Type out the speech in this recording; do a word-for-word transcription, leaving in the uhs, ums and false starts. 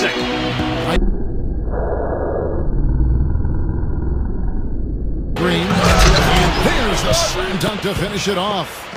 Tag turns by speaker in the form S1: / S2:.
S1: Classic.
S2: Green. And there's the slam dunk to finish it off.